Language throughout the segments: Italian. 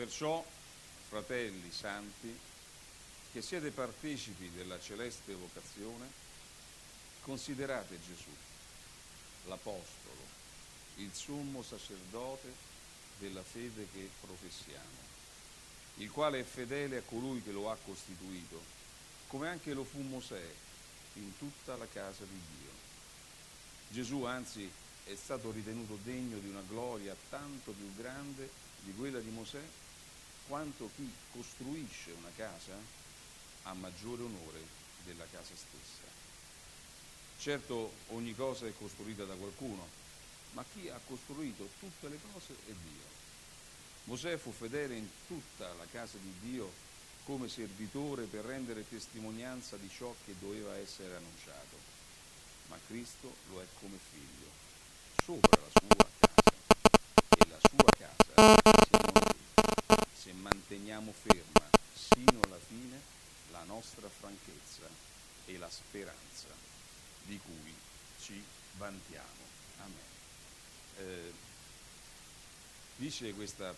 Perciò, fratelli santi, che siete partecipi della celeste vocazione, considerate Gesù, l'Apostolo, il sommo sacerdote della fede che professiamo, il quale è fedele a colui che lo ha costituito, come anche lo fu Mosè in tutta la casa di Dio. Gesù, anzi, è stato ritenuto degno di una gloria tanto più grande di quella di Mosè, quanto chi costruisce una casa ha maggiore onore della casa stessa. Certo, ogni cosa è costruita da qualcuno, ma chi ha costruito tutte le cose è Dio. Mosè fu fedele in tutta la casa di Dio come servitore per rendere testimonianza di ciò che doveva essere annunciato, ma Cristo lo è come figlio, sopra la sua casa, e la sua casa siamo noi, se manteniamo ferma sino alla fine la nostra franchezza e la speranza di cui ci vantiamo. Amen. Dice questa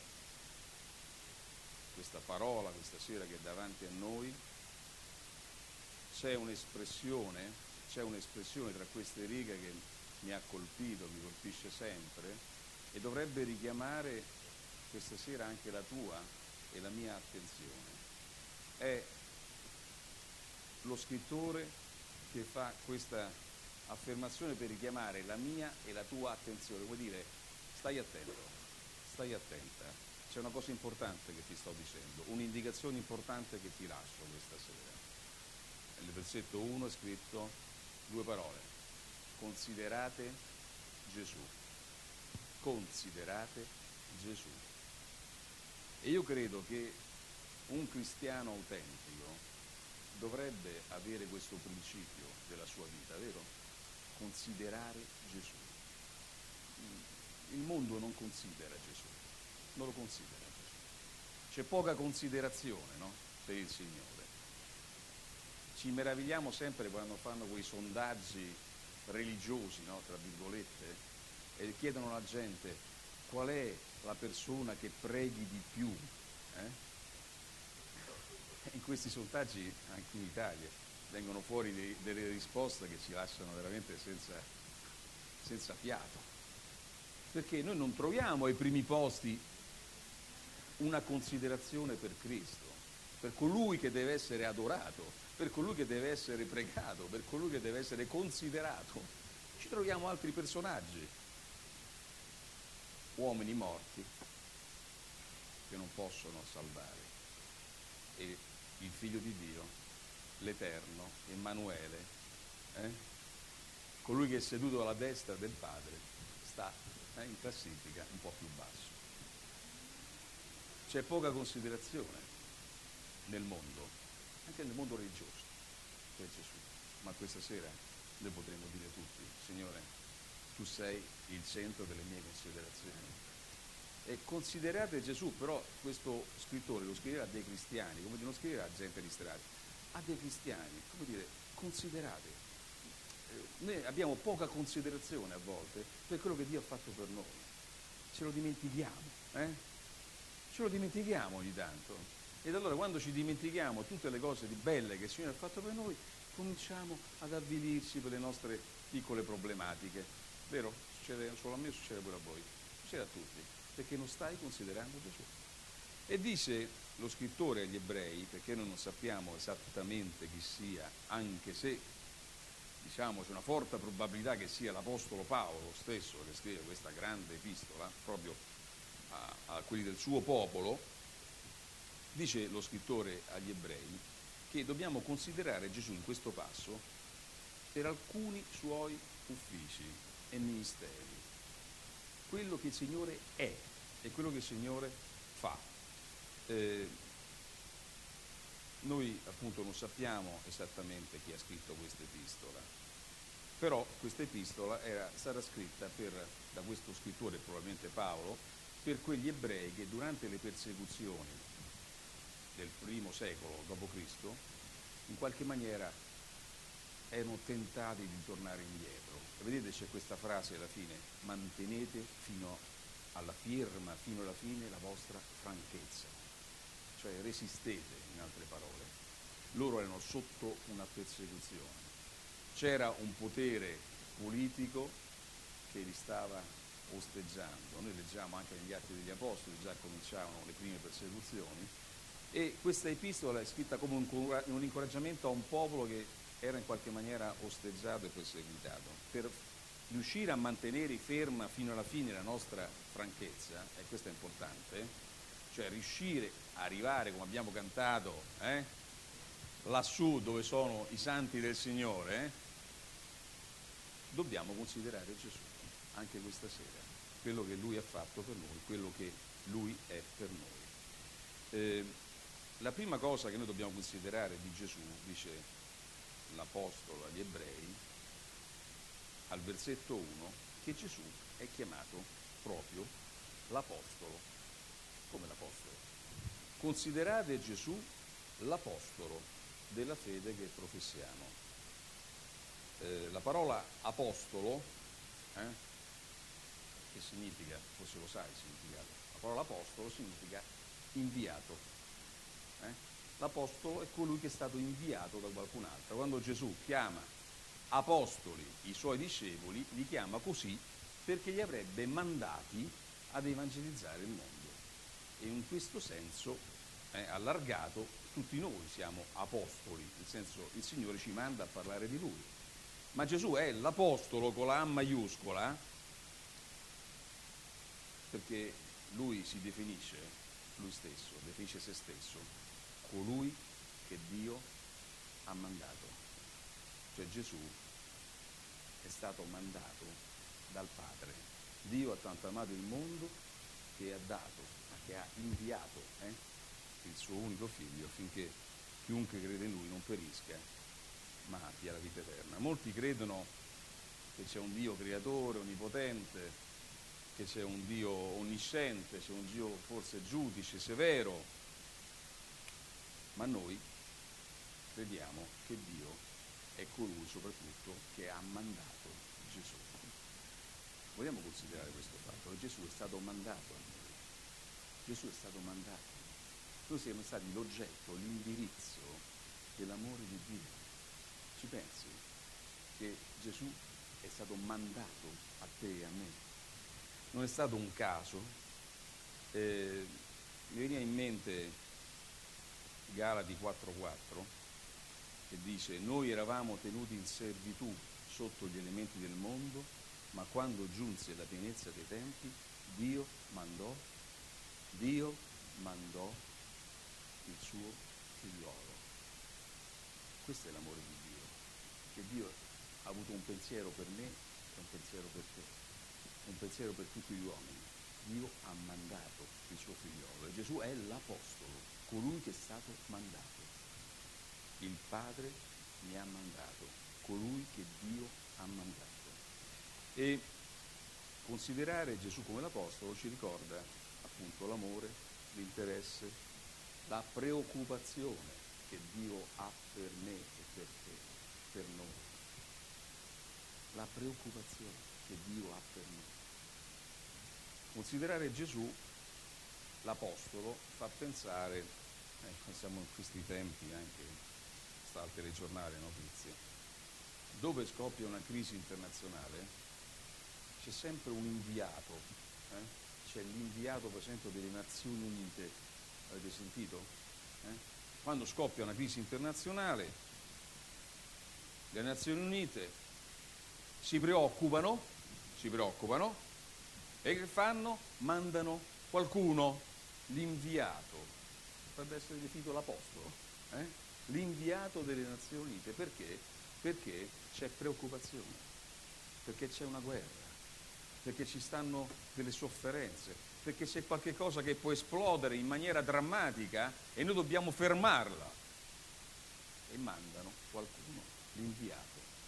parola questa sera che è davanti a noi, c'è un'espressione tra queste righe che mi ha colpito, mi colpisce sempre e dovrebbe richiamare questa sera anche la tua e la mia attenzione. È lo scrittore che fa questa affermazione per richiamare la mia e la tua attenzione, vuol dire stai attento, stai attenta. C'è una cosa importante che ti sto dicendo, un'indicazione importante che ti lascio questa sera. Nel versetto 1 è scritto due parole: considerate Gesù. Considerate Gesù. E io credo che un cristiano autentico dovrebbe avere questo principio della sua vita, vero? Considerare Gesù. Il mondo non considera Gesù. Non lo considera Gesù. C'è poca considerazione, no? Per il Signore. Ci meravigliamo sempre quando fanno quei sondaggi religiosi, no? Tra virgolette, e chiedono alla gente qual è la persona che preghi di più. In questi sondaggi, anche in Italia, vengono fuori delle risposte che ci lasciano veramente senza fiato. Perché noi non troviamo ai primi posti una considerazione per Cristo, per colui che deve essere adorato, per colui che deve essere pregato, per colui che deve essere considerato. Ci troviamo altri personaggi, uomini morti che non possono salvare, e il Figlio di Dio, l'Eterno, Emanuele, colui che è seduto alla destra del Padre, sta in classifica un po' più basso. C'è poca considerazione nel mondo, anche nel mondo religioso, per Gesù. Ma questa sera noi potremo dire tutti: Signore, tu sei il centro delle mie considerazioni. E considerate Gesù, però questo scrittore lo scriverà a dei cristiani, come non scriverà a gente di strada, a dei cristiani, come dire, considerate. Noi abbiamo poca considerazione a volte per quello che Dio ha fatto per noi. Ce lo dimentichiamo, Ce lo dimentichiamo ogni tanto. Ed allora quando ci dimentichiamo tutte le cose di belle che il Signore ha fatto per noi, cominciamo ad avvilirci per le nostre piccole problematiche. Vero? Succede solo a me, succede pure a voi, succede a tutti, perché non stai considerando Gesù. E dice lo scrittore agli ebrei, perché noi non sappiamo esattamente chi sia, anche se diciamo c'è una forte probabilità che sia l'Apostolo Paolo stesso che scrive questa grande epistola proprio a quelli del suo popolo, dice lo scrittore agli ebrei che dobbiamo considerare Gesù in questo passo per alcuni suoi uffici e ministeri, quello che il Signore è e quello che il Signore fa. Noi appunto non sappiamo esattamente chi ha scritto questa epistola, però questa epistola era stata scritta da questo scrittore, probabilmente Paolo, per quegli ebrei che durante le persecuzioni del I secolo d.C. in qualche maniera erano tentati di tornare indietro. E vedete, c'è questa frase alla fine: mantenete fino alla fine la vostra franchezza. cioè resistete, in altre parole. Loro erano sotto una persecuzione. C'era un potere politico che li stava osteggiando. Noi leggiamo anche negli Atti degli Apostoli, già cominciavano le prime persecuzioni, e questa epistola è scritta come un incoraggiamento a un popolo che era in qualche maniera osteggiato e perseguitato. Per riuscire a mantenere ferma fino alla fine la nostra franchezza, e questo è importante, cioè riuscire a arrivare, come abbiamo cantato, lassù dove sono i santi del Signore, dobbiamo considerare Gesù anche questa sera, quello che Lui ha fatto per noi, quello che Lui è per noi. La prima cosa che noi dobbiamo considerare di Gesù, dice l'Apostolo agli Ebrei, al versetto 1, che Gesù è chiamato proprio l'Apostolo. Come l'Apostolo? Considerate Gesù l'Apostolo della fede che professiamo. La parola apostolo, che significa, forse lo sai il significato, la parola apostolo significa inviato. L'apostolo è colui che è stato inviato da qualcun altro. Quando Gesù chiama apostoli i suoi discepoli, li chiama così perché li avrebbe mandati ad evangelizzare il mondo. E in questo senso, allargato, tutti noi siamo apostoli, nel senso il Signore ci manda a parlare di Lui. Ma Gesù è l'apostolo con la A maiuscola perché Lui si definisce, Lui stesso, definisce se stesso, colui che Dio ha mandato. Cioè Gesù è stato mandato dal Padre. Dio ha tanto amato il mondo che ha dato, che ha inviato il suo unico figlio affinché chiunque crede in Lui non perisca ma abbia la vita eterna. Molti credono che c'è un Dio creatore, onnipotente, che c'è un Dio onnisciente, c'è un Dio forse giudice, severo, ma noi crediamo che Dio è colui soprattutto che ha mandato Gesù. Vogliamo considerare questo fatto, che Gesù è stato mandato a noi. Gesù è stato mandato. Noi siamo stati l'oggetto, l'indirizzo dell'amore di Dio. Ci pensi che Gesù è stato mandato a te e a me? Non è stato un caso. Mi veniva in mente Galati 4:4 che dice: noi eravamo tenuti in servitù sotto gli elementi del mondo, ma quando giunse la pienezza dei tempi, Dio mandò il suo figliolo. Questo è l'amore di Dio, che Dio ha avuto un pensiero per me e un pensiero per te, un pensiero per tutti gli uomini. Dio ha mandato il suo figliolo e Gesù è l'apostolo, colui che è stato mandato. Il Padre mi ha mandato, colui che Dio ha mandato. E considerare Gesù come l'apostolo ci ricorda appunto l'amore, l'interesse, la preoccupazione che Dio ha per me e per te, per noi. La preoccupazione che Dio ha per noi. Considerare Gesù l'apostolo fa pensare, siamo in questi tempi anche, sta al telegiornale notizie, dove scoppia una crisi internazionale c'è sempre un inviato, c'è l'inviato per esempio delle Nazioni Unite, avete sentito? Quando scoppia una crisi internazionale, le Nazioni Unite si preoccupano e che fanno? Mandano qualcuno, l'inviato, potrebbe essere definito l'apostolo, l'inviato delle Nazioni Unite. Perché? Perché c'è preoccupazione, perché c'è una guerra, perché ci stanno delle sofferenze, perché c'è qualche cosa che può esplodere in maniera drammatica e noi dobbiamo fermarla. E mandano qualcuno, l'inviato.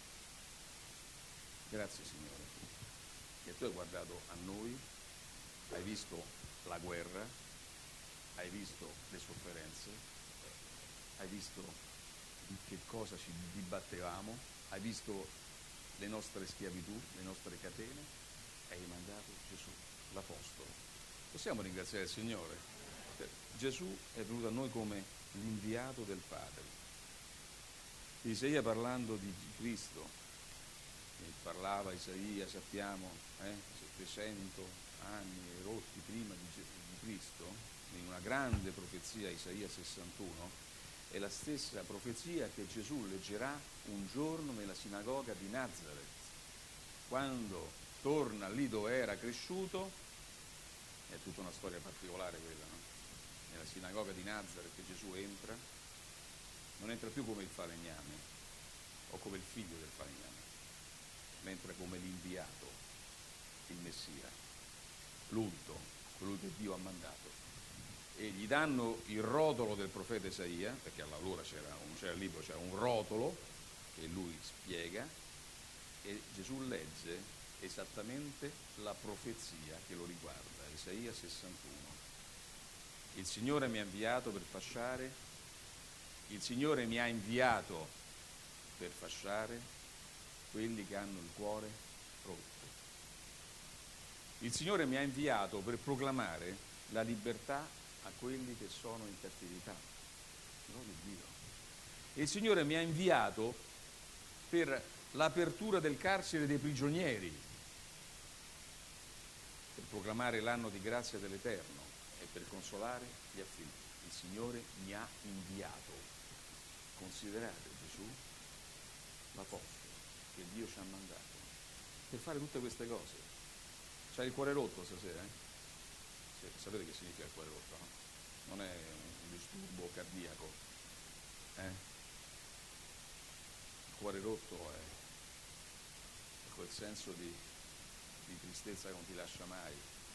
Grazie Signore, che tu hai guardato a noi, hai visto la guerra, hai visto le sofferenze, hai visto di che cosa ci dibattevamo, hai visto le nostre schiavitù, le nostre catene, e hai mandato Gesù, l'Apostolo. Possiamo ringraziare il Signore? Gesù è venuto a noi come l'inviato del Padre. Isaia, parlando di Cristo, parlava Isaia, sappiamo, 700 anni e rotti prima di Cristo, in una grande profezia, Isaia 61, è la stessa profezia che Gesù leggerà un giorno nella sinagoga di Nazareth. Quando torna lì dove era cresciuto, è tutta una storia particolare quella, no? Nella sinagoga di Nazareth Gesù entra, non entra più come il falegname o come il figlio del falegname, ma entra come l'inviato, il Messia, l'unto, colui che Dio ha mandato. E gli danno il rotolo del profeta Isaia, perché allora c'era il libro, c'era un rotolo che lui spiega, e Gesù legge esattamente la profezia che lo riguarda, Isaia 61. Il Signore mi ha inviato per fasciare, il Signore mi ha inviato per fasciare quelli che hanno il cuore rotto. Il Signore mi ha inviato per proclamare la libertà a quelli che sono in cattività. Gloria a Dio. Il Signore mi ha inviato per l'apertura del carcere dei prigionieri, per proclamare l'anno di grazia dell'Eterno e per consolare gli afflitti. Il Signore mi ha inviato. Considerate Gesù l'Apostolo che Dio ci ha mandato per fare tutte queste cose. C'hai il cuore rotto stasera? Sapete che significa il cuore rotto, no? Non è un disturbo cardiaco. Il cuore rotto è quel senso di tristezza che non ti lascia mai,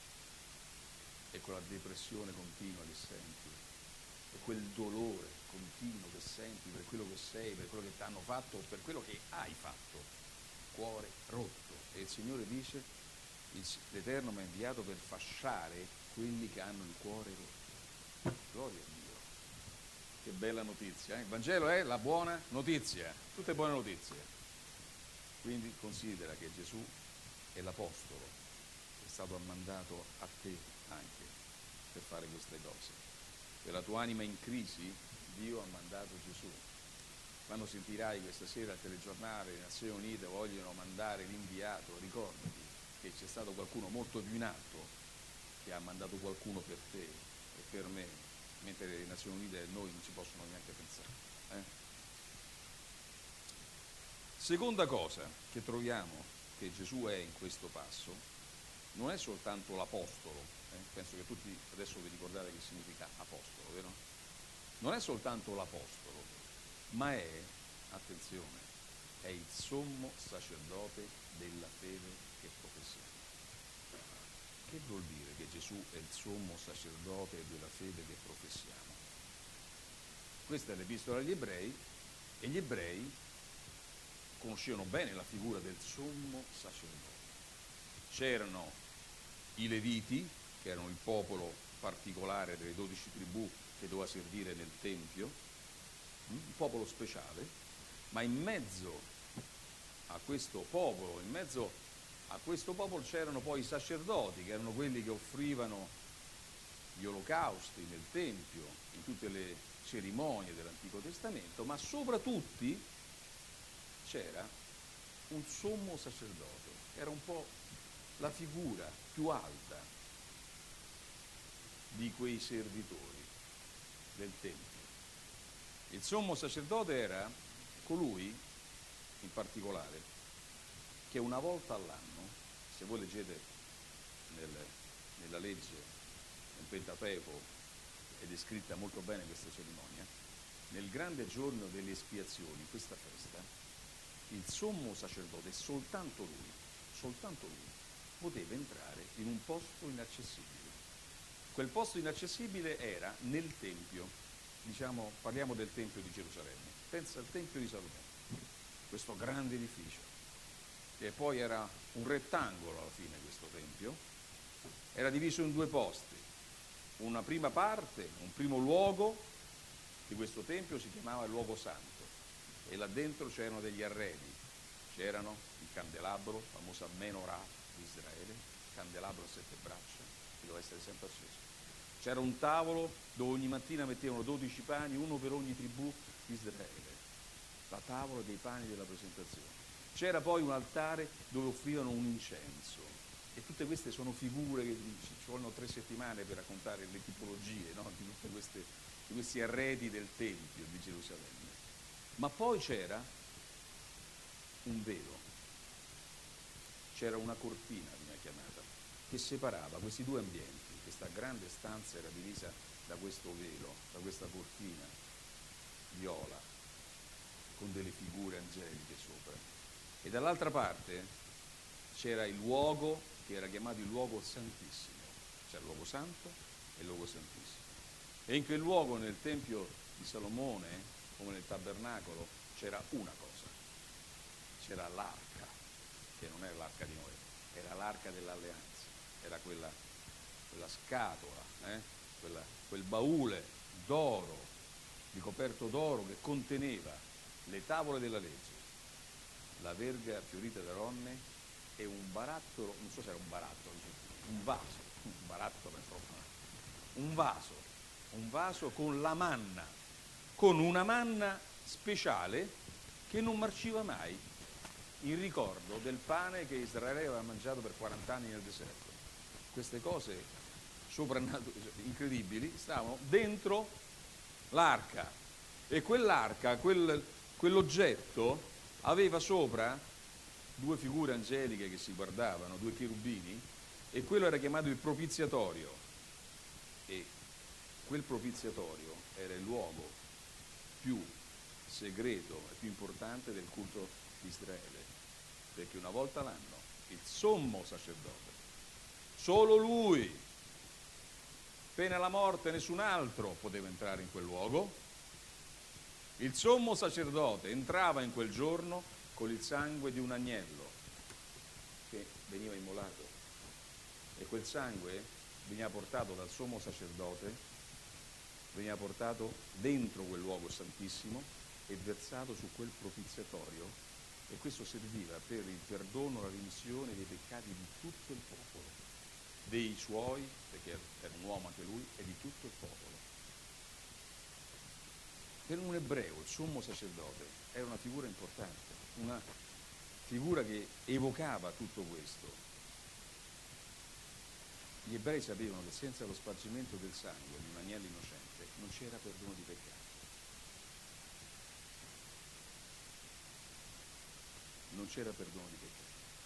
è quella depressione continua che senti, è quel dolore continuo che senti per quello che sei, per quello che ti hanno fatto o per quello che hai fatto. Cuore rotto. E il Signore dice: l'Eterno mi ha inviato per fasciare quelli che hanno il cuore rotto. Gloria a Dio. Che bella notizia, eh? Il Vangelo è la buona notizia, tutte buone notizie. Quindi considera che Gesù è l'Apostolo, è stato mandato a te anche per fare queste cose. Per la tua anima in crisi, Dio ha mandato Gesù. Quando sentirai questa sera al telegiornale le Nazioni Unite vogliono mandare l'inviato, ricordati che c'è stato qualcuno molto più in alto che ha mandato qualcuno per te e per me, mentre le Nazioni Unite e noi non ci possono neanche pensare. Seconda cosa che troviamo che Gesù è in questo passo, non è soltanto l'Apostolo, penso che tutti adesso vi ricordate che significa Apostolo, vero? Non è soltanto l'Apostolo, ma è, attenzione, è il sommo sacerdote della fede che professiamo. Che vuol dire che Gesù è il sommo sacerdote della fede che professiamo? Questa è l'Epistola agli Ebrei, e gli Ebrei conoscevano bene la figura del sommo sacerdote. C'erano i Leviti, che erano il popolo particolare delle 12 tribù che doveva servire nel Tempio, un popolo speciale, ma in mezzo a questo popolo, c'erano poi i sacerdoti, che erano quelli che offrivano gli olocausti nel Tempio, in tutte le cerimonie dell'Antico Testamento, ma soprattutto c'era un sommo sacerdote, che era un po' la figura più alta di quei servitori del Tempio. Il sommo sacerdote era colui, in particolare, che una volta all'anno, se voi leggete nella legge, nel Pentateuco, è descritta molto bene questa cerimonia, nel grande giorno delle espiazioni, questa festa, il sommo sacerdote, soltanto lui, poteva entrare in un posto inaccessibile. Quel posto inaccessibile era nel Tempio, parliamo del Tempio di Gerusalemme, pensa al Tempio di Salomone, questo grande edificio, che poi era un rettangolo alla fine questo Tempio, era diviso in due posti, una prima parte, un primo luogo di questo Tempio si chiamava il luogo santo, e là dentro c'erano degli arredi, c'erano il candelabro, famosa menorah di Israele, candelabro a 7 braccia, che doveva essere sempre acceso. C'era un tavolo dove ogni mattina mettevano 12 pani, uno per ogni tribù di Israele. La tavola dei pani della presentazione. C'era poi un altare dove offrivano un incenso. E tutte queste sono figure che ci vogliono 3 settimane per raccontare le tipologie, no? Di tutti questi arredi del Tempio di Gerusalemme. Ma poi c'era un velo, c'era una cortina, viene chiamata, che separava questi due ambienti. Questa grande stanza era divisa da questo velo, da questa cortina viola, con delle figure angeliche sopra. E dall'altra parte c'era il luogo che era chiamato il luogo santissimo. C'era il luogo santo e il luogo santissimo. E in quel luogo, nel Tempio di Salomone, come nel tabernacolo, c'era una cosa. C'era l'arca, che non era l'arca di Noè, era l'arca dell'alleanza. Era quella scatola, quel baule d'oro, ricoperto d'oro, che conteneva le tavole della legge, la verga fiorita d'Aronne e un barattolo, non so se era un barattolo, un vaso, un barattolo è troppo, un vaso con la manna, con una manna speciale che non marciva mai, in ricordo del pane che Israele aveva mangiato per 40 anni nel deserto. Queste cose incredibili stavano dentro l'arca, e quell'arca, quell'oggetto aveva sopra 2 figure angeliche che si guardavano, 2 cherubini, e quello era chiamato il propiziatorio, e quel propiziatorio era il luogo più segreto e più importante del culto di Israele, perché una volta l'anno il sommo sacerdote, solo lui, pena la morte, nessun altro poteva entrare in quel luogo. Il sommo sacerdote entrava in quel giorno con il sangue di un agnello che veniva immolato, e quel sangue veniva portato dal sommo sacerdote, veniva portato dentro quel luogo santissimo e versato su quel propiziatorio, e questo serviva per il perdono, la remissione dei peccati di tutto il popolo, dei suoi, perché era un uomo anche lui, e di tutto il popolo. Per un ebreo il sommo sacerdote era una figura importante, una figura che evocava tutto questo. Gli ebrei sapevano che senza lo spargimento del sangue di un agnello innocente non c'era perdono di peccati. Non c'era perdono di peccati.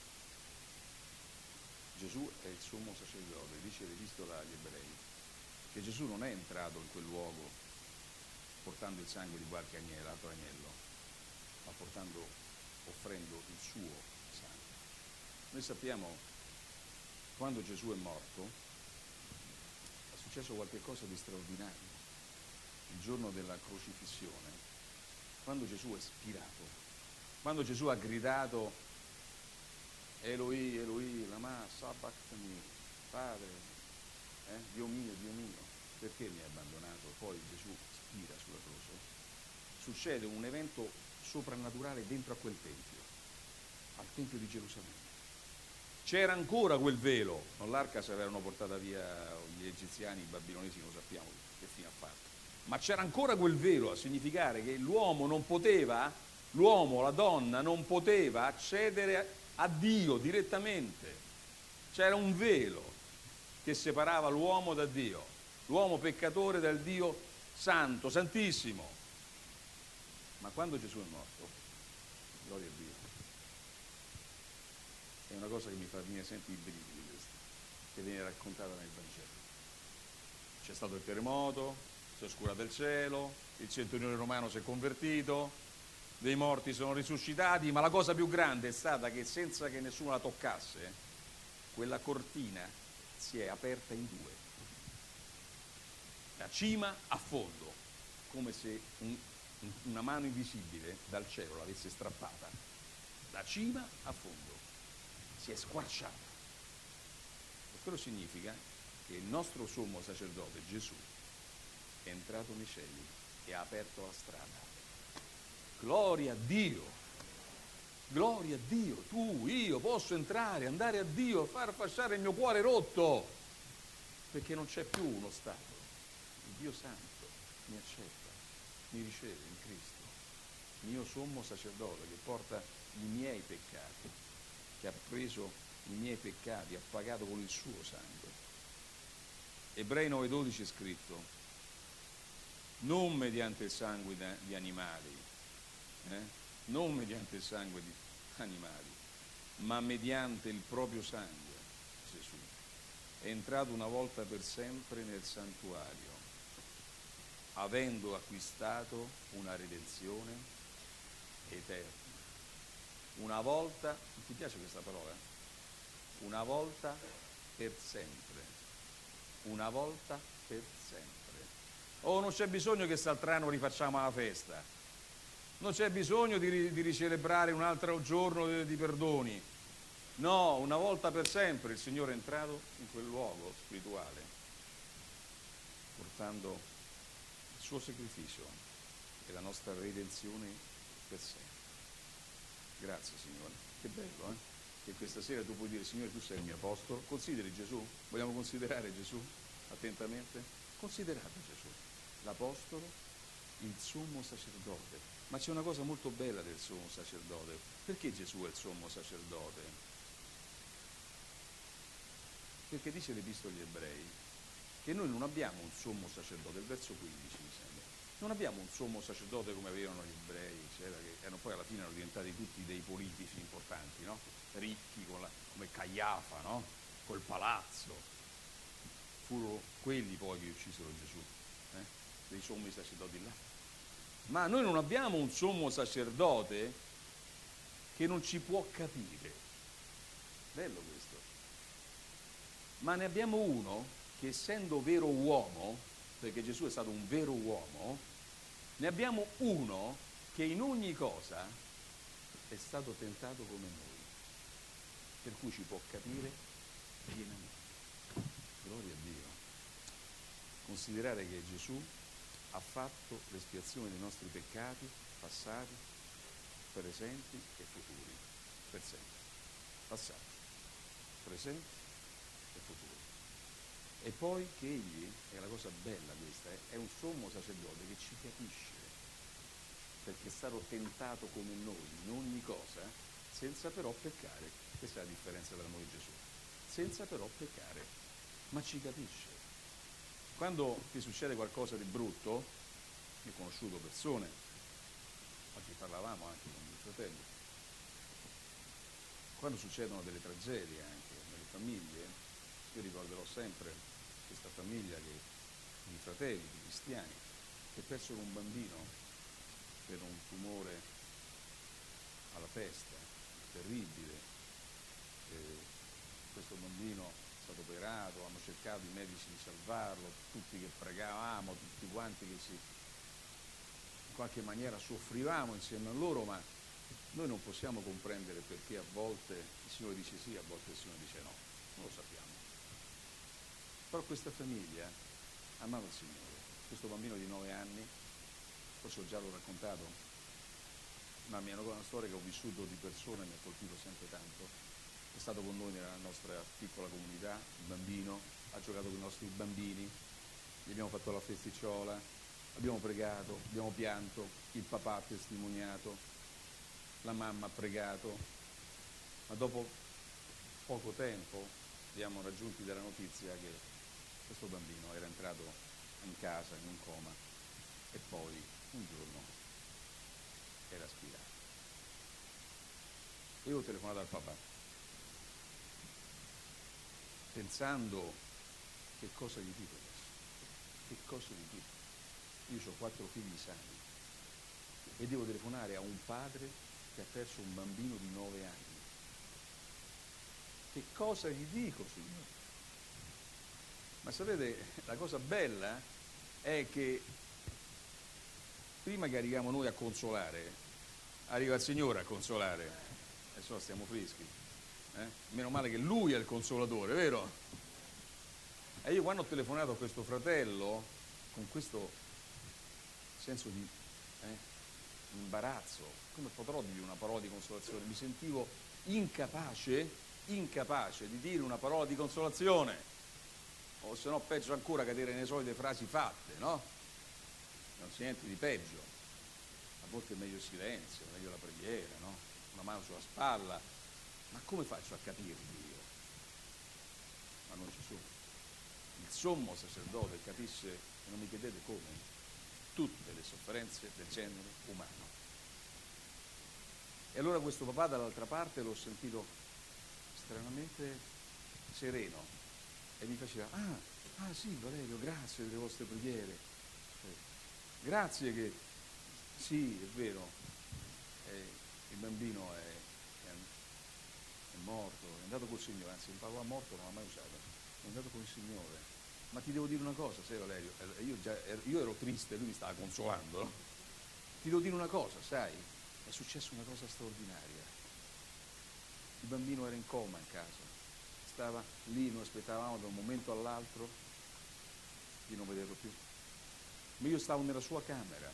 Gesù è il sommo sacerdote, dice l'epistola agli ebrei, che Gesù non è entrato in quel luogo portando il sangue di qualche altro agnello, ma offrendo il suo sangue. Noi sappiamo, quando Gesù è morto, è successo qualche cosa di straordinario. Il giorno della crocifissione, quando Gesù è spirato, quando Gesù ha gridato Eloi, Eloi, lama sabachthani, Padre, Dio mio, perché mi hai abbandonato? Poi Gesù spira sulla croce. Succede un evento soprannaturale dentro a quel Tempio, al Tempio di Gerusalemme. C'era ancora quel velo, non l'arca se l'avevano portata via gli egiziani, i babilonesi, non sappiamo che fine ha fatto, ma c'era ancora quel velo, a significare che l'uomo, la donna non poteva accedere a Dio direttamente. C'era un velo che separava l'uomo da Dio, l'uomo peccatore dal Dio santo, santissimo. Ma quando Gesù è morto, gloria a Dio, è una cosa che mi fa venire sempre i brividi, questa, che viene raccontata nel Vangelo. C'è stato il terremoto, si è oscurato il cielo, il centurione romano si è convertito, dei morti sono risuscitati, ma la cosa più grande è stata che, senza che nessuno la toccasse, quella cortina si è aperta in 2, da cima a fondo, come se una mano invisibile dal cielo l'avesse strappata, da cima a fondo, si è squarciata. E quello significa che il nostro sommo sacerdote Gesù è entrato nei cieli e ha aperto la strada. Gloria a Dio, gloria a Dio, tu, io posso entrare, andare a Dio, far passare il mio cuore rotto. perché non c'è più uno Stato. Il Dio Santo mi accetta, mi riceve in Cristo, mio sommo sacerdote che porta i miei peccati, che ha preso i miei peccati, ha pagato con il suo sangue. Ebrei 9,12 è scritto: non mediante il sangue di animali, non mediante il sangue di animali, ma mediante il proprio sangue. Gesù è entrato una volta per sempre nel santuario, avendo acquistato una redenzione eterna. Una volta, ti piace questa parola? Una volta per sempre. Una volta per sempre. Oh, non c'è bisogno che quest'altro rifacciamo la festa. Non c'è bisogno di ricelebrare un altro giorno di perdoni. No, una volta per sempre il Signore è entrato in quel luogo spirituale, portando il suo sacrificio e la nostra redenzione per sempre. Grazie Signore, che bello, che questa sera tu puoi dire: Signore, tu sei il mio apostolo. Consideri Gesù? Vogliamo considerare Gesù attentamente? Considerate Gesù, l'apostolo, il sommo sacerdote. Ma c'è una cosa molto bella del sommo sacerdote. Perché Gesù è il sommo sacerdote? Perché dice l'Epistola agli Ebrei che noi non abbiamo un sommo sacerdote, il verso 15 mi sembra, non abbiamo un sommo sacerdote come avevano gli ebrei, eccetera, che erano poi alla fine erano diventati tutti dei politici importanti, no? Ricchi, come Caiafa, no? Col palazzo. Furono quelli poi che uccisero Gesù, dei sommi sacerdoti là. Ma noi non abbiamo un sommo sacerdote che non ci può capire. Bello questo. Ma ne abbiamo uno che, essendo vero uomo, perché Gesù è stato un vero uomo, ne abbiamo uno che in ogni cosa è stato tentato come noi, per cui ci può capire pienamente. Gloria a Dio. Considerare che Gesù ha fatto l'espiazione dei nostri peccati passati, presenti e futuri, per sempre. Passati, presenti e futuri. E poi che egli, è la cosa bella questa, è un sommo sacerdote che ci capisce, perché è stato tentato come noi in ogni cosa, senza però peccare. Questa è la differenza tra noi e Gesù. Senza però peccare, ma ci capisce. Quando ti succede qualcosa di brutto, io ho conosciuto persone, oggi parlavamo anche con mio fratello, quando succedono delle tragedie anche nelle famiglie, io ricorderò sempre questa famiglia di fratelli, di cristiani, che persero un bambino per un tumore alla testa, terribile. Questo bambino è stato operato, hanno cercato i medici di salvarlo, tutti che pregavamo, tutti quanti che in qualche maniera soffrivamo insieme a loro, ma noi non possiamo comprendere perché a volte il Signore dice sì, a volte il Signore dice no, non lo sappiamo. Però questa famiglia amava il Signore. Questo bambino di 9 anni, forse ho già l'ho raccontato, ma mi hanno una storia che ho vissuto di persone, mi ha colpito sempre tanto. È stato con noi nella nostra piccola comunità, il bambino, ha giocato con i nostri bambini, gli abbiamo fatto la festicciola, abbiamo pregato, abbiamo pianto, il papà ha testimoniato, la mamma ha pregato, ma dopo poco tempo abbiamo raggiunti della notizia che questo bambino era entrato in casa in un coma e poi un giorno era spirato. Io ho telefonato al papà pensando: che cosa gli dico adesso? Che cosa gli dico? Io ho 4 figli sani e devo telefonare a un padre che ha perso un bambino di 9 anni. Che cosa gli dico, Signore? Ma sapete, la cosa bella è che prima che arriviamo noi a consolare, arriva il Signore a consolare. Adesso stiamo freschi. Meno male che Lui è il consolatore, vero? E io quando ho telefonato a questo fratello, con questo senso di imbarazzo, come potrò dirgli una parola di consolazione? Mi sentivo incapace di dire una parola di consolazione. o se no peggio ancora cadere nelle solite frasi fatte, no? Non c'è niente di peggio. A volte è meglio il silenzio, meglio la preghiera, no? Una mano sulla spalla. Ma come faccio a capirli io? Ma non Gesù. Il sommo sacerdote capisce, e non mi chiedete come, tutte le sofferenze del genere umano. E allora questo papà dall'altra parte l'ho sentito stranamente sereno e mi faceva, sì Valerio, grazie delle vostre preghiere, grazie che, sì è vero, il bambino è morto, è andato col Signore, anzi il parola morto non l'ha mai usato, è andato con il Signore. Ma ti devo dire una cosa, sai Valerio, io ero triste, lui mi stava consolando, no? Ti devo dire una cosa, sai, è successa una cosa straordinaria. Il bambino era in coma in casa, stava lì, noi aspettavamo da un momento all'altro di non vederlo più. Ma io stavo nella sua camera.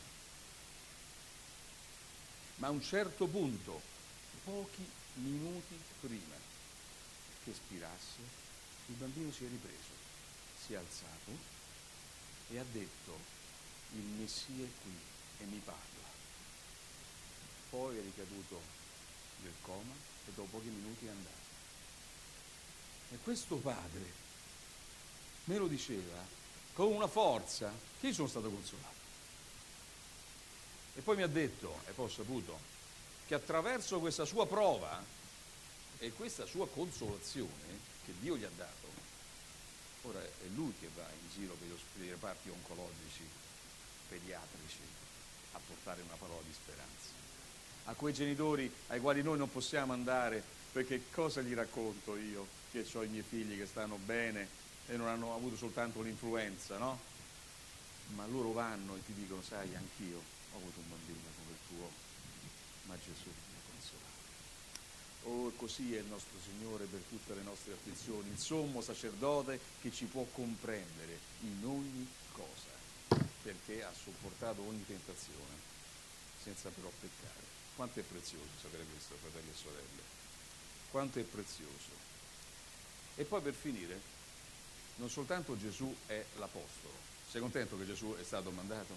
Ma a un certo punto, pochi minuti prima che spirasse, il bambino si è ripreso, si è alzato e ha detto: il Messia è qui e mi parla. Poi è ricaduto nel coma e dopo pochi minuti è andato. E questo padre me lo diceva con una forza che io sono stato consolato. E poi mi ha detto, e poi ho saputo, che attraverso questa sua prova e questa sua consolazione che Dio gli ha dato, ora è lui che va in giro per i reparti oncologici, pediatrici, a portare una parola di speranza. A quei genitori ai quali noi non possiamo andare, perché cosa gli racconto io, che ho i miei figli che stanno bene e non hanno avuto soltanto un'influenza, no? Ma loro vanno e ti dicono, sai, anch'io ho avuto un bambino come il tuo, ma Gesù mi ha consolato. Oh, così è il nostro Signore per tutte le nostre afflizioni, il sommo sacerdote che ci può comprendere in ogni cosa, perché ha sopportato ogni tentazione, senza però peccare. Quanto è prezioso sapere questo, fratelli e sorelle? Quanto è prezioso. E poi per finire, non soltanto Gesù è l'Apostolo. Sei contento che Gesù è stato mandato?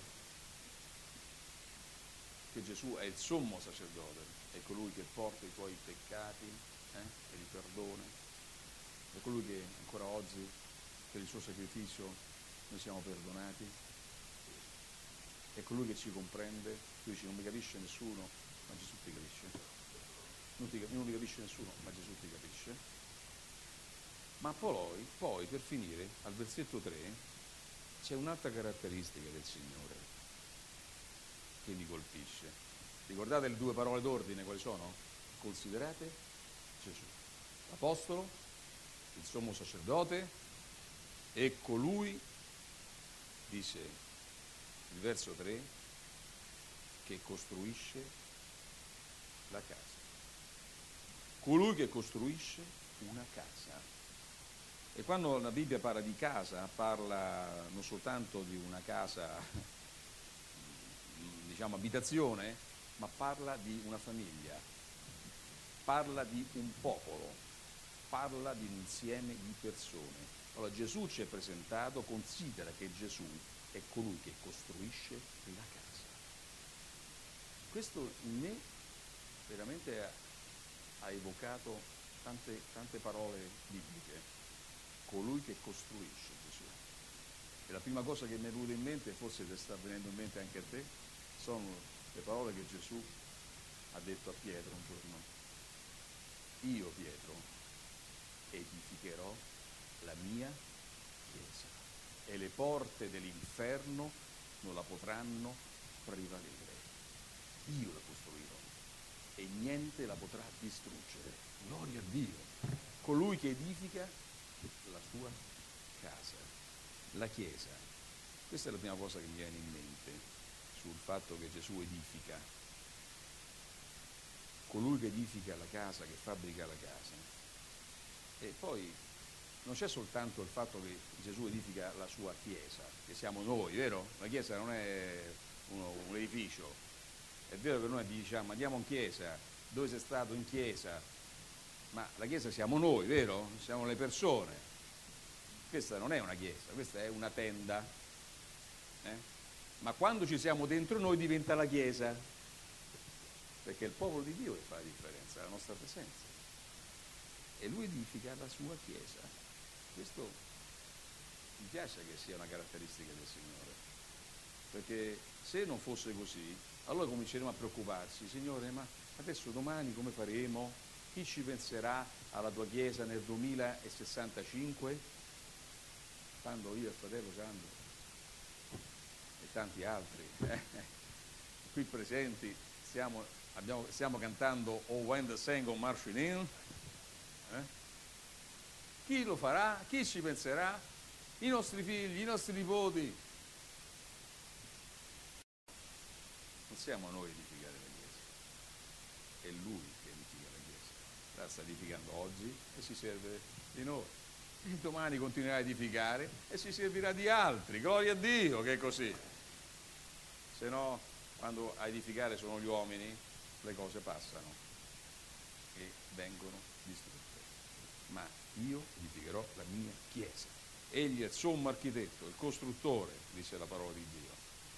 Che Gesù è il sommo sacerdote, è colui che porta i tuoi peccati e li perdona, è colui che ancora oggi per il suo sacrificio noi siamo perdonati, è colui che ci comprende. Tu dici non mi capisce nessuno, ma Gesù ti capisce. Non mi capisce nessuno, ma Gesù ti capisce. Ma poi per finire, al versetto 3, c'è un'altra caratteristica del Signore che mi colpisce. Ricordate le due parole d'ordine quali sono? Considerate Gesù, l'Apostolo, il sommo sacerdote e colui, dice il verso 3, che costruisce la casa. Colui che costruisce una casa. E quando la Bibbia parla di casa, parla non soltanto di una casa, diciamo abitazione, ma parla di una famiglia, parla di un popolo, parla di un insieme di persone. Allora Gesù ci è presentato, considera che Gesù è colui che costruisce la casa. Questo in me veramente ha evocato tante parole bibliche. Colui che costruisce Gesù. E la prima cosa che mi è venuta in mente, forse ti sta venendo in mente anche a te, sono le parole che Gesù ha detto a Pietro un giorno. Io, Pietro, edificherò la mia chiesa e le porte dell'inferno non la potranno prevalere. Io la costruirò e niente la potrà distruggere. Gloria a Dio. Colui che edifica la sua casa, la Chiesa. Questa è la prima cosa che mi viene in mente sul fatto che Gesù edifica. Colui che edifica la casa, che fabbrica la casa. E poi non c'è soltanto il fatto che Gesù edifica la sua Chiesa, che siamo noi, vero? La Chiesa non è un edificio. È vero che noi diciamo andiamo in Chiesa, dove sei stato in Chiesa? Ma la Chiesa siamo noi, vero? Siamo le persone. Questa non è una chiesa, questa è una tenda. Ma quando ci siamo dentro noi diventa la chiesa, perché è il popolo di Dio che fa la differenza, la nostra presenza. E lui edifica la sua chiesa. Questo mi piace che sia una caratteristica del Signore, perché se non fosse così, allora cominceremo a preoccuparsi: Signore, ma adesso domani come faremo? Chi ci penserà alla tua chiesa nel 2065? Quando io e fratello Sandro e tanti altri qui presenti stiamo cantando Oh When the Sun Go Marching In. Chi lo farà? Chi ci penserà? I nostri figli, i nostri nipoti. Non siamo noi a edificare la Chiesa, è Lui che edifica la Chiesa. La sta edificando oggi e si serve di noi. E domani continuerà a edificare e si servirà di altri. Gloria a Dio che è così. Se no, quando a edificare sono gli uomini, le cose passano e vengono distrutte. Ma io edificherò la mia Chiesa. Egli è il sommo architetto, il costruttore, dice la parola di Dio.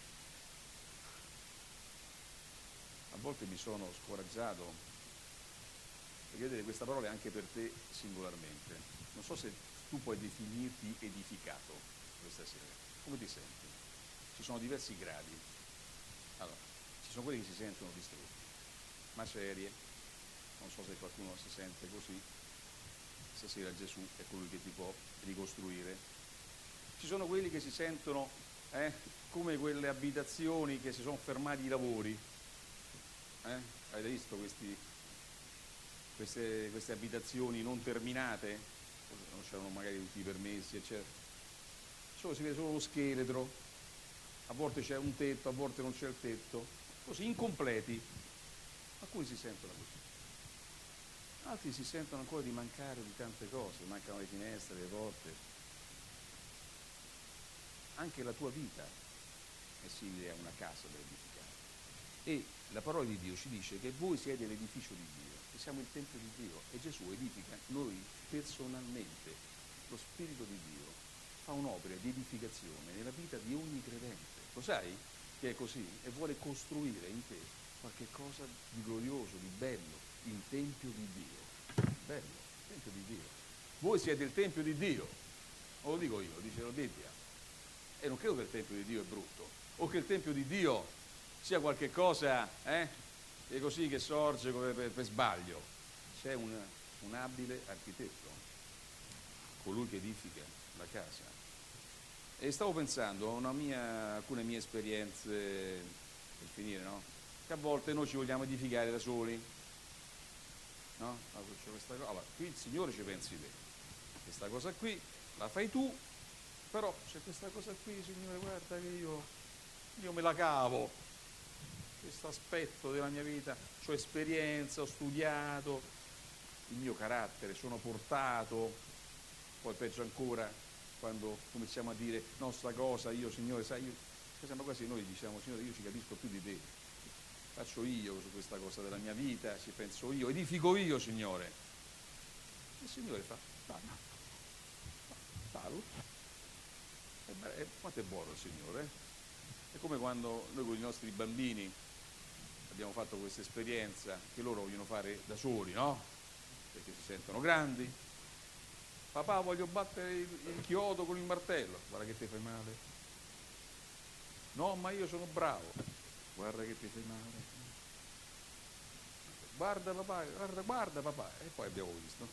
A volte mi sono scoraggiato, perché vedete, questa parola è anche per te singolarmente. Non so se tu puoi definirti edificato questa sera. Come ti senti? Ci sono diversi gradi. Allora, ci sono quelli che si sentono distrutti, macerie, non so se qualcuno si sente così. Stasera Gesù è colui che ti può ricostruire. Ci sono quelli che si sentono come quelle abitazioni che si sono fermati i lavori. Avete visto queste abitazioni non terminate? Non c'erano magari tutti i permessi, eccetera. Si vede solo lo scheletro, a volte c'è un tetto, a volte non c'è il tetto, così incompleti. Alcuni si sentono così. Altri si sentono ancora di mancare di tante cose, mancano le finestre, le porte. Anche la tua vita è simile a una casa da edificare. E la parola di Dio ci dice che voi siete l'edificio di Dio, che siamo il Tempio di Dio, e Gesù edifica noi personalmente. Lo Spirito di Dio fa un'opera di edificazione nella vita di ogni credente. Lo sai che è così? E vuole costruire in te qualche cosa di glorioso, di bello, il Tempio di Dio. Bello, il Tempio di Dio. Voi siete il Tempio di Dio. Non lo dico io, lo dice la Bibbia. E non credo che il Tempio di Dio è brutto, o che il Tempio di Dio sia qualche cosa che così che sorge per sbaglio. C'è un abile architetto, colui che edifica la casa. E stavo pensando a alcune mie esperienze, per finire, no? Che a volte noi ci vogliamo edificare da soli, no? Allora, qui il Signore ci pensi te, questa cosa qui la fai tu, però c'è questa cosa qui, Signore, guarda che io me la cavo, questo aspetto della mia vita, ho esperienza, ho studiato, il mio carattere, sono portato, poi peggio ancora quando cominciamo a dire no, sta cosa, io Signore, sai, sembra quasi noi diciamo, Signore, io ci capisco più di te, faccio io su questa cosa della mia vita, ci penso io, edifico io, Signore. E il Signore fa, fallo. Quanto è buono il Signore, È come quando noi con i nostri bambini abbiamo fatto questa esperienza che loro vogliono fare da soli, no? Perché si sentono grandi. Papà, voglio battere il chiodo con il martello. Guarda che ti fai male. No, ma io sono bravo. Guarda che ti fai male. Guarda papà, guarda papà. E poi abbiamo visto.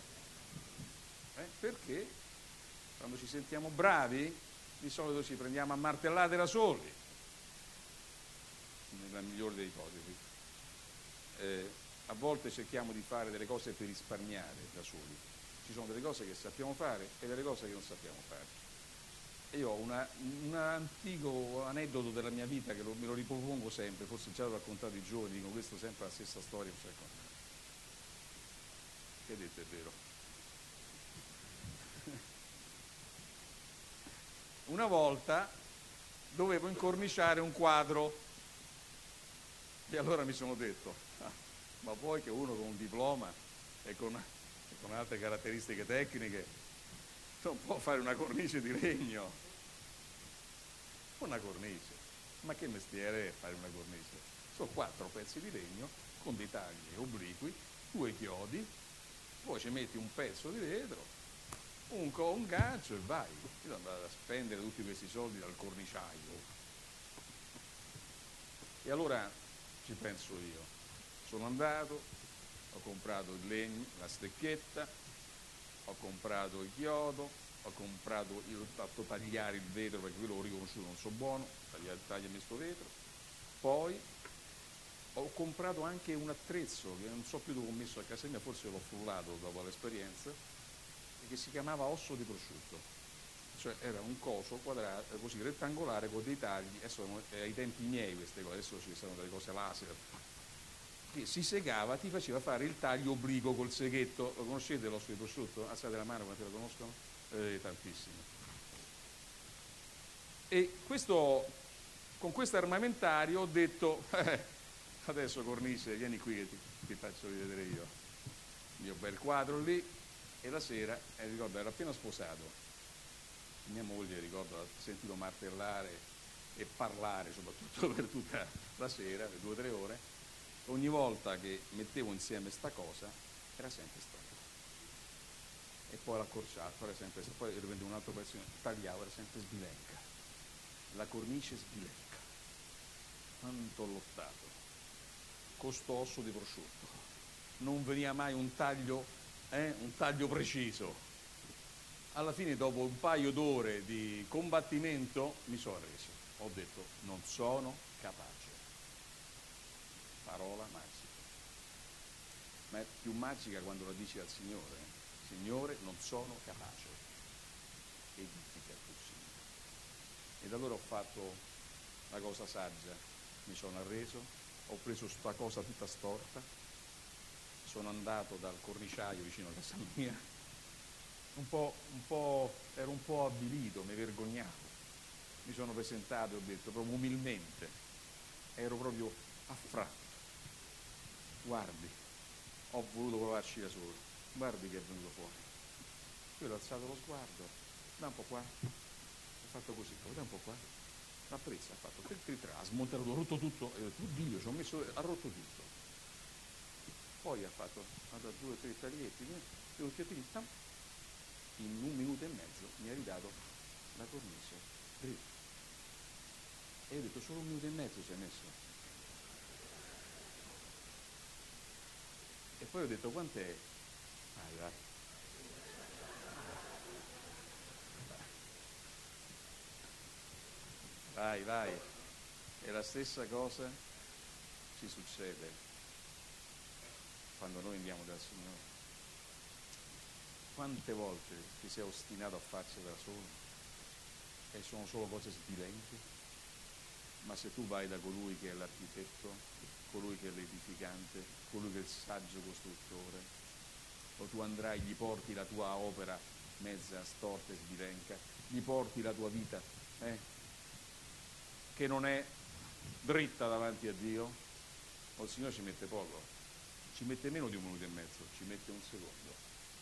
Perché quando ci sentiamo bravi, di solito ci prendiamo a martellate da soli, nella migliore delle ipotesi. A volte cerchiamo di fare delle cose per risparmiare da soli. Ci sono delle cose che sappiamo fare e delle cose che non sappiamo fare. E io ho un antico aneddoto della mia vita che me lo ripropongo sempre, forse già l'ho raccontato ai giovani, dico questo sempre la stessa storia. Che detto è vero? Una volta dovevo incorniciare un quadro e allora mi sono detto, ma poi che uno con un diploma e con altre caratteristiche tecniche non può fare una cornice di legno. Una cornice. Ma che mestiere è fare una cornice? Sono 4 pezzi di legno con dei tagli obliqui, 2 chiodi, poi ci metti un pezzo di vetro, un gancio e vai. Io devo andare a spendere tutti questi soldi dal corniciaio. E allora ci penso io. Sono andato, ho comprato il legno, la stecchetta, ho comprato il chiodo, io ho fatto tagliare il vetro perché quello l'ho riconosciuto, non so buono, tagliami sto vetro. Poi ho comprato anche un attrezzo che non so più dove ho messo a casa mia, forse l'ho frullato dopo l'esperienza, che si chiamava osso di prosciutto. Cioè era un coso quadrato, così rettangolare con dei tagli, adesso ai tempi miei queste cose, adesso ci sono delle cose laser, che si segava, ti faceva fare il taglio obliquo col seghetto. Lo conoscete l'osso di prosciutto? Alzate la mano quanti lo conoscono? Tantissimi. E con questo armamentario ho detto adesso cornice, vieni qui che ti faccio rivedere io il mio bel quadro lì. E la sera, ricordo, ero appena sposato, mia moglie, ricordo, ha sentito martellare e parlare soprattutto per tutta la sera, per 2 o 3 ore. Ogni volta che mettevo insieme sta cosa era sempre stretta, e poi l'accorciato era sempre, poi rivendevo un altro pezzo, tagliavo, era sempre sbilenca, la cornice sbilenca. Quanto ho lottato con sto osso di prosciutto, non veniva mai un taglio preciso. Alla fine, dopo un paio d'ore di combattimento, mi sono arreso, ho detto non sono capace. Parola magica, ma è più magica quando la dici al Signore. Signore, non sono capace, edifica tu, Signore. Ed allora ho fatto la cosa saggia, mi sono arreso, ho preso sta cosa tutta storta, sono andato dal corniciaio vicino a casa mia, ero un po' avvilito, mi vergognavo, mi sono presentato e ho detto proprio umilmente, ero proprio affranto. Guardi, ho voluto provarci da solo, guardi che è venuto fuori. Io ho alzato lo sguardo, da un po' qua, ho fatto così, da un po' qua, l'apprezza, ha fatto ha smontato, ho rotto tutto, e ho detto, oddio, ha rotto tutto. Poi ha dato 2 o 3 taglietti, in 1 minuto e mezzo mi ha ridato la cornice dritta. E io ho detto, solo 1 minuto e mezzo ci hai messo. E poi ho detto, quant'è? Vai. E la stessa cosa ci succede quando noi andiamo dal Signore. Quante volte ti sei ostinato a farcela da solo e sono solo cose sbilenche? Ma se tu vai da colui che è l'architetto, colui che è l'edificante, colui che è il saggio costruttore, o tu andrai, gli porti la tua opera mezza storta e sbilenca, gli porti la tua vita che non è dritta davanti a Dio, o il Signore ci mette poco, ci mette meno di 1 minuto e mezzo, ci mette 1 secondo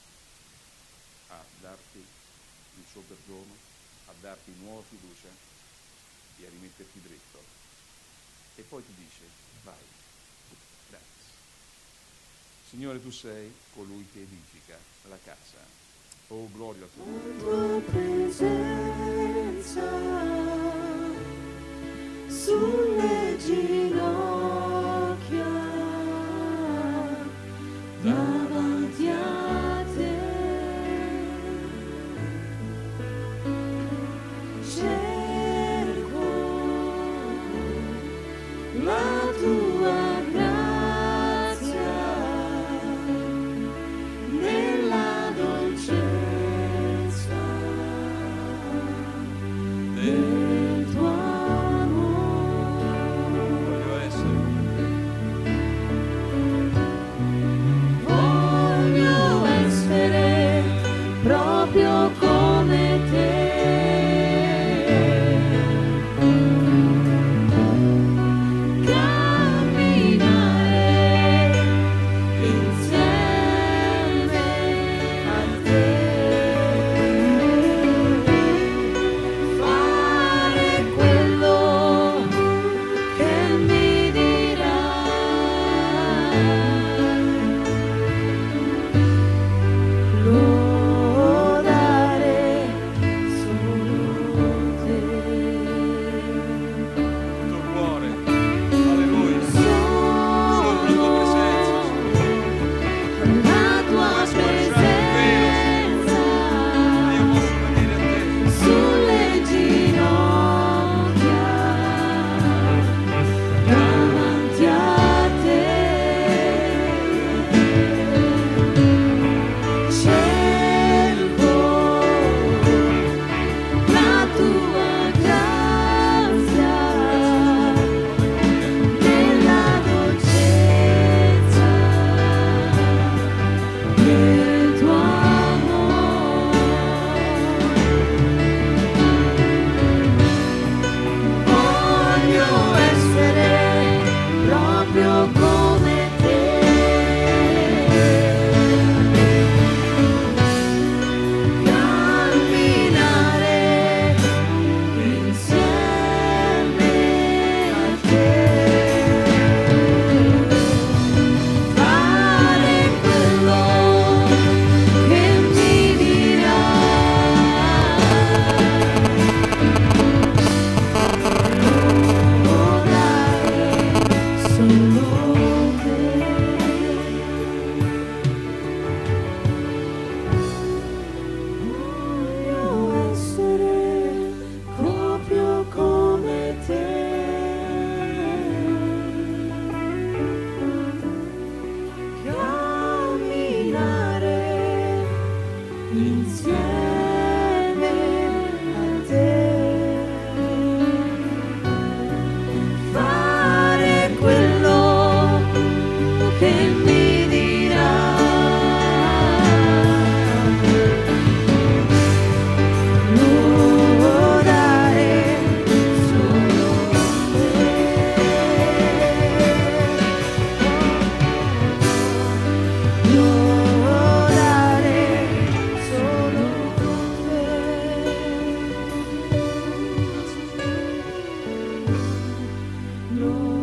a darti il suo perdono, a darti nuova fiducia e a rimetterti dritto. E poi ti dice, vai, grazie. Signore, tu sei colui che edifica la casa. Oh, gloria al tuo nome. La tua presenza sulle ginocchia davanti a te cerco la tua grazia nella dolcezza del tuo amore. Voglio essere proprio come te. Cammino Dio.